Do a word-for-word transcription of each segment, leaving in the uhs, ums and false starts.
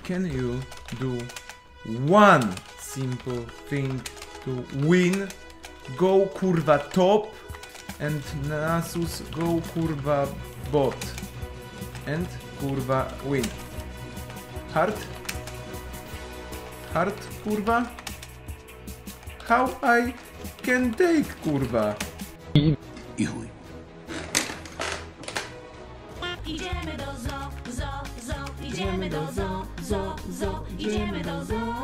Can you do one simple thing to win? Go kurwa top and Nasus go kurwa bot and kurwa win. Hard? Hard kurwa? How I can take kurwa? I chuj. Idziemy do zoo, zoo, zoo, idziemy do zoo, zoo, zoo, idziemy do zoo.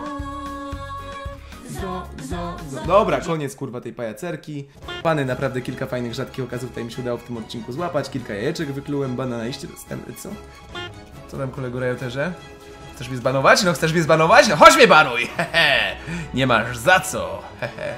Zoo, zoo, zoo. Dobra, koniec kurwa tej pajacerki. Pany, naprawdę kilka fajnych, rzadkich okazów tutaj mi się udało w tym odcinku złapać. Kilka jajeczek wyklułem, bana na iście dostępny, co? Co tam kolego Rioterze? Chcesz mnie zbanować? No chcesz mnie zbanować? No chodź mnie banuj! Hehe! Nie masz za co! Hehe!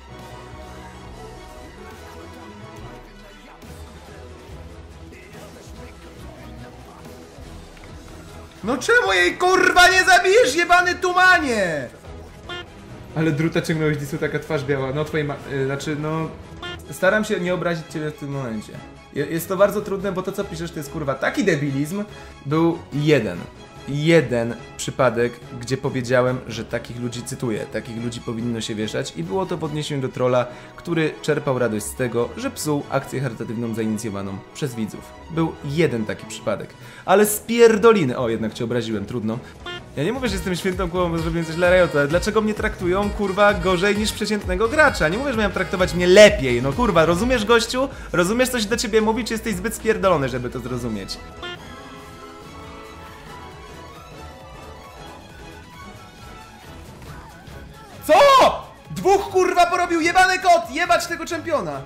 No czemu jej kurwa nie zabijesz, jebany tumanie? Ale druta ciągnąłeś, Disu, taka twarz biała. No twojej ma... Yy, znaczy, no... Staram się nie obrazić ciebie w tym momencie. Je jest to bardzo trudne, bo to co piszesz to jest kurwa taki debilizm. Był jeden. Jeden przypadek, gdzie powiedziałem, że takich ludzi, cytuję, takich ludzi powinno się wieszać i było to w odniesieniu do trolla, który czerpał radość z tego, że psuł akcję charytatywną zainicjowaną przez widzów. Był jeden taki przypadek. Ale spierdoliny... O, jednak cię obraziłem, trudno. Ja nie mówię, że jestem świętą głową, bo zrobiłem coś dla Riota, ale dlaczego mnie traktują, kurwa, gorzej niż przeciętnego gracza? Nie mówię, że mają traktować mnie lepiej, no kurwa, rozumiesz, gościu? Rozumiesz, co się do ciebie mówi, czy jesteś zbyt spierdolony, żeby to zrozumieć? Co?! Dwóch kurwa porobił jebany kot! Jebać tego czempiona!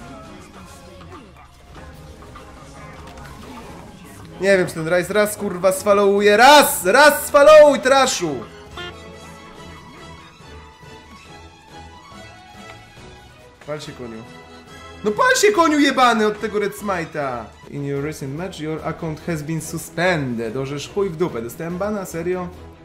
Nie wiem, czy ten Rice raz kurwa sfollowuje. Raz! Raz sfollowuj, traszu! Pal się, koniu. No pal się, koniu jebany od tego Red Smite'a! In your recent match, your account has been suspended. Orzesz chuj w dupę. Dostałem bana? Serio?